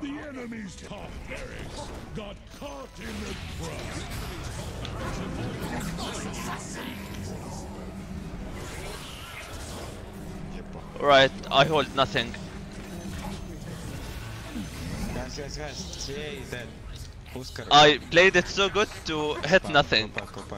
The enemy's top barracks got caught in the trap. Right, I hold nothing. Guys, CA is dead. I played it so good to hit nothing.